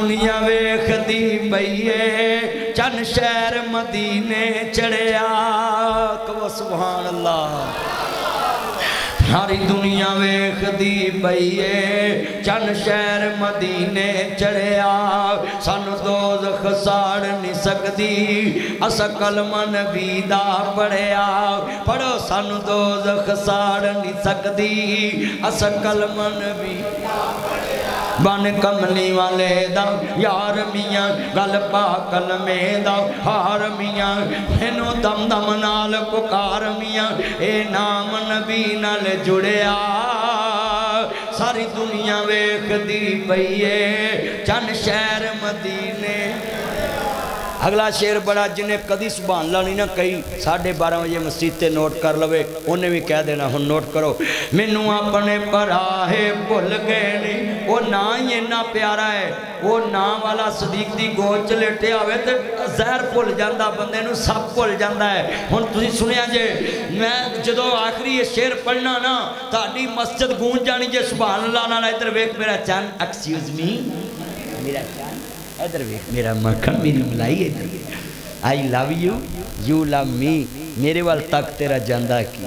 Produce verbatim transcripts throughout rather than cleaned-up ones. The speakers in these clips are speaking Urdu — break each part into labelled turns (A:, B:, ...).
A: دنیا ویکھ دی پئیے چند شہر مدینے چڑھیا کہو سبحان اللہ ساری دنیا ویکھ دی پئیے چند شہر مدینے چڑھیا سانو دوزخ ساڑ نہیں سکدی اسا کلمہ نبی دا پڑھیا پڑھو سانو دوزخ ساڑ نہیں سکدی اسا کلمہ نبی دا پڑھیا بن کملی والے دا یار میاں گل پا کلمے دا ہار میاں مینو دم دم نال پکار میاں اے نام نبی نال جڑیا ساری دنیا ویکھ دی پئیے چند شہر مدینے اگلا شعر بڑا جنہیں کدی سبحان اللہ نہیں نہ کہی ساڑھے بارہ بجے مسجد تے نوٹ کر لوے انہیں بھی کہہ دینا ہن نوٹ کرو مینوں اپنے پراہے بھول گئے نہیں وہ نا ہی اتنا پیارا ہے وہ نا والا صدیق دی گود چ لیٹے ہوئے تے زہر بھول جاندا بندے نوں سب بھول جاندا ہے ہن تسی سنیا جے میں جدوں آخری یہ شعر پڑھنا نا تہاڈی مسجد گونج جانی جے سبحان اللہ نال ادھر ویکھ میرا چان ایکسکیوز می میرا چان ادھر ویکھ میرا مکھن میری ملائی ادھر آئی لو یو یو لو می میرے وال تک تیرا جاندہ کی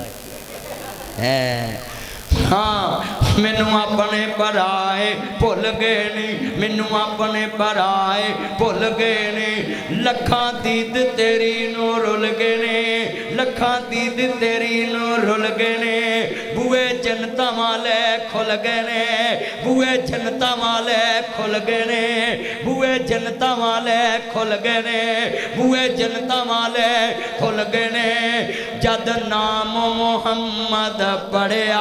A: ہاں مینوں اپنے پرائے بھول گئے نہیں مینوں اپنے پرائے بھول گئے نہیں لکھاں دید تیری نو رول گئے نے لکھاں دید تیری نو رول گئے نے بوئے جنتا والے کھل گئے نے بوئے جنتا والے کھل گئے نے بوئے جنتا والے کھل گئے نے بوئے جنتا والے کھل گئے نے جد نام محمد پڑھیا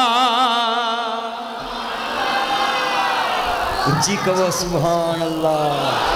A: جی کہو سبحان اللہ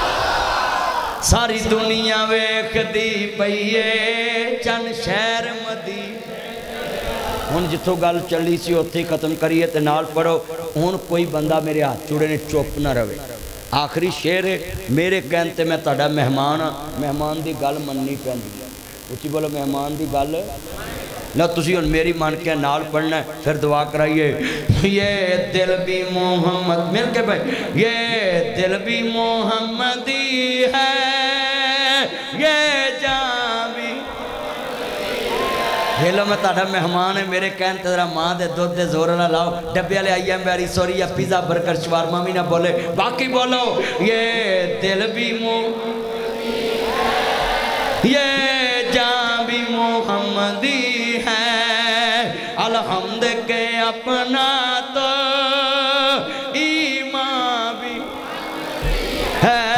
A: ساری دنیا ویکھ دی پئیے چند شہر مدینے ہن جتھوں گل چلی سی اوتھے ختم کریے تے نال پڑھو ہن کوئی بندہ میرے ہاتھ جوڑے نے چپ نہ رہے آخری شعر ہے میرے کہن تے میں تہاڈا مہمان مہمان دی گل مننی پیندی اچھی بولو مہمان دی گل نہ تسی ان میری مان کے نال پڑھنا ہے پھر دعا کرائیے یہ دل بھی محمد مل کے بھائی یہ دل بھی محمدی ہے یہ جان بھی ہیلو میں تاڑا مہمان ہے میرے کہن تیرا ماں دے دودھ دے زور نہ لاؤ ڈبی والے آئی ایم بیری سوری یا پیزا برگر شوارما بھی نہ بولے باقی بولو یہ دل بھی محمدی ہے یہ جان بھی محمدی الحمد کے اپنا تو ایمان بھی ہے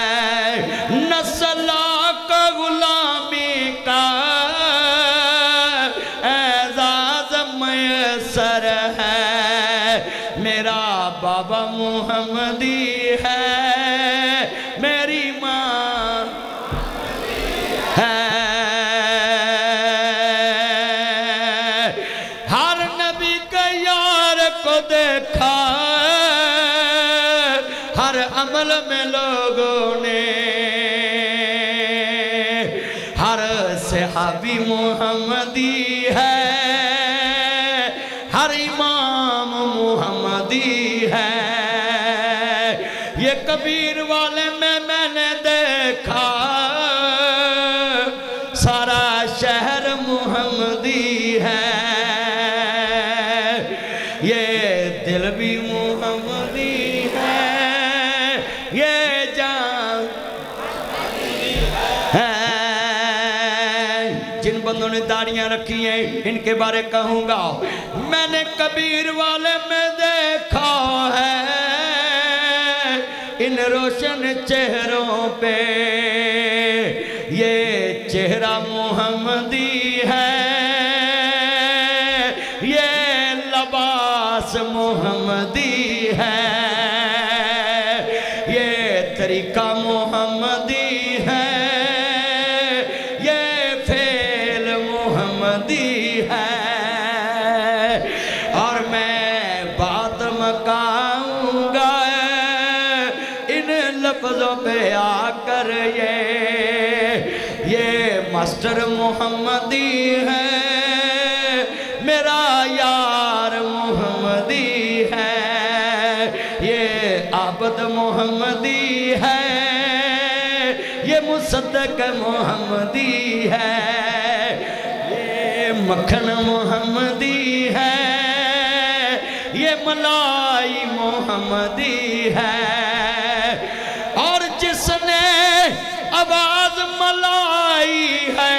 A: نسل کا غلامی کا اعزاز میسر ہے میرا بابا محمدی ہے میری ماں ہے دیکھا ہر عمل میں لوگوں نے ہر صحابی محمدی ہے ہر امام محمدی ہے یہ کبیر والے میں میں نے دیکھا سارا شہر محمدی ہے یہ دل بھی محمدی ہے یہ جان ہے جن بندوں نے داڑیاں رکھی ہیں ان کے بارے کہوں گا میں نے کبیر والے میں دیکھا ہے ان روشن چہروں پہ یہ چہرہ محمدی ہے محمدی ہے یہ طریقہ محمدی ہے یہ فعل محمدی ہے اور میں بات مکاؤں گا ان لفظوں پہ آ کر یہ یہ ماسٹر محمدی ہے میرا یار محمدی ہے یہ عابد محمدی یہ مصدق محمدی ہے، یہ مکھن محمدی ہے، یہ ملائی محمدی ہے، اور جس نے آواز ملائی ہے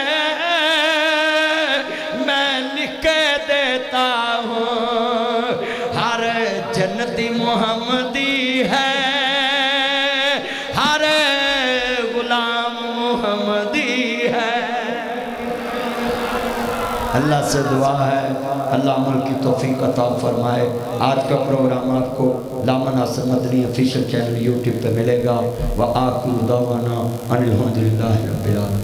A: میں لکھ کے دیتا ہوں ہر جنتی محمدی ہے، ہر غلام محمدی ہے۔ اللہ سے دعا ہے اللہ عمل کی توفیق عطا فرمائے۔ آج کا پروگرام آپ کو لاما ناصر مدنی آفیشل چینل یوٹیوب پہ ملے گا۔ وآخر دعوانا ان الحمدللہ رب العالمین۔